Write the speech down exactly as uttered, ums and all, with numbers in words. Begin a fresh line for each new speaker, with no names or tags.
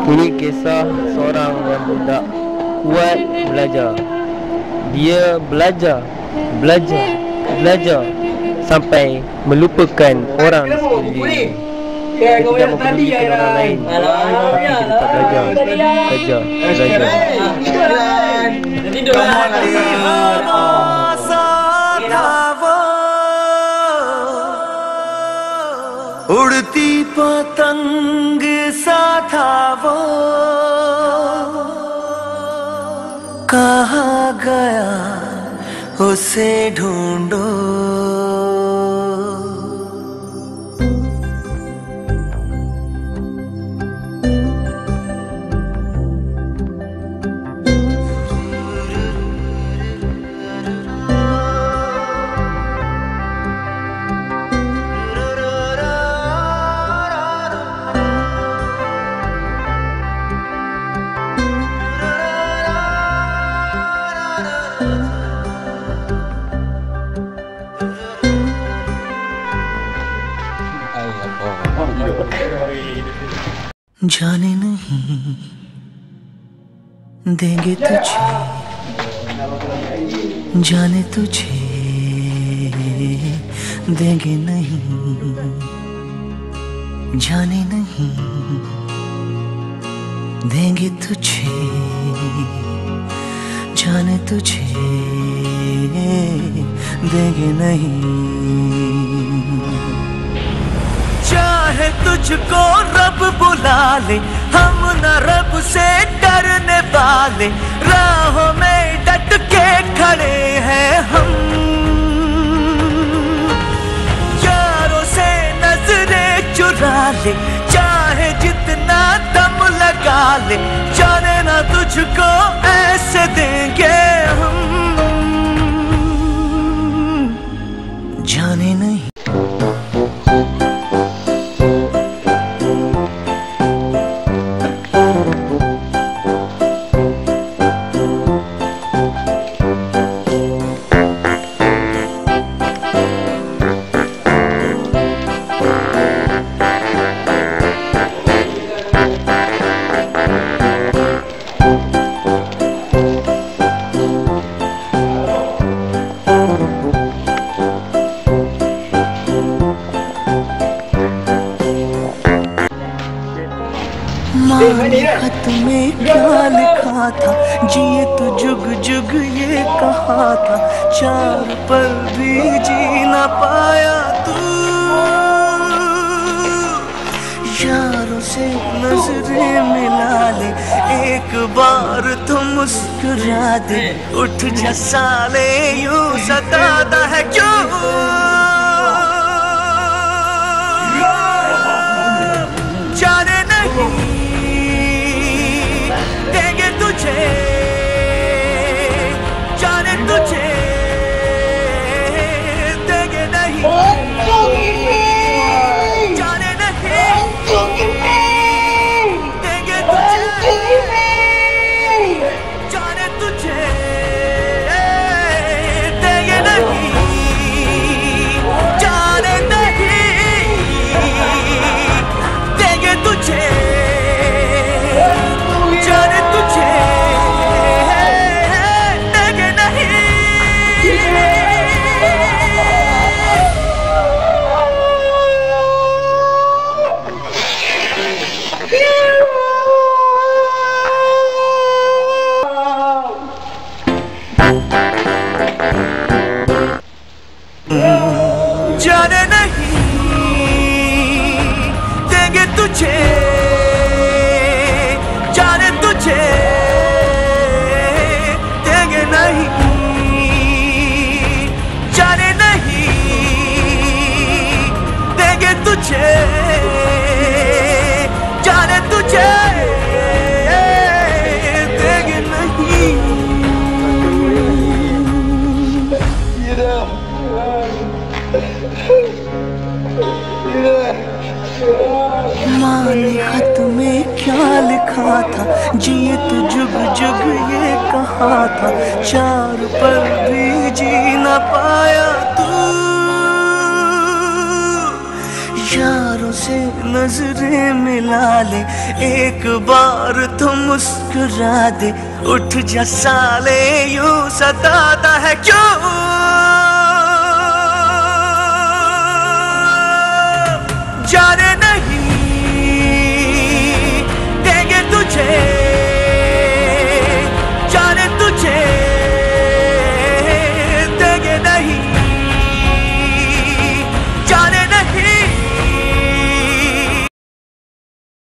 Ini kisah seorang yang budak kuat belajar. Dia belajar, belajar, belajar sampai melupakan orang sekeliling. Dia tidak mempedulikan orang lain, tapi dia tetap belajar, belajar, belajar.
Jadi doa
उड़ती पतंग सा था वो, कहाँ गया उसे ढूंढो। जाने नहीं देंगे तुझे, जाने तुझे देंगे नहीं, जाने नहीं देंगे तुझे, जाने तुझे देंगे नहीं। चाहे तुझको रब बुला ले, हम न रब से डरने वाले, राहों में डट के खड़े हैं हम। यारों से नजरें चुरा ले, चाहे जितना दम लगा ले, जाने ना तुझको ऐसे देंगे हम, जाने नहीं। खत में क्या लिखा था, जिए तो जुग जुग ये कहा था, चार पल भी जी ना पाया तू। यारों से नजरें मिला ले, एक बार तो मुस्कुरा दे, उठ जा साले यूं सताता है क्यों। जाने नहीं देंगे तुझे, जाने तुझे देंगे नहीं, जाने नहीं देंगे तुझे, जाने तुझे देंगे नहीं, जाने नहीं देंगे तुझे, जाने तुझे देंगे नहीं। जाने नहीं देंगे तुझे, जाने तुझे देंगे नहीं, जाने नहीं देंगे तुझे, जाने तुझे देंगे नहीं। माँ ने खत में क्या लिखा था, जिए तो जुग जुग ये कहा था, चार पल भी जी ना पाया तू। यार नजरों से नजरें मिला ले, एक बार तो मुस्कुरा दे, उठ जा साले यूं सताता है क्यों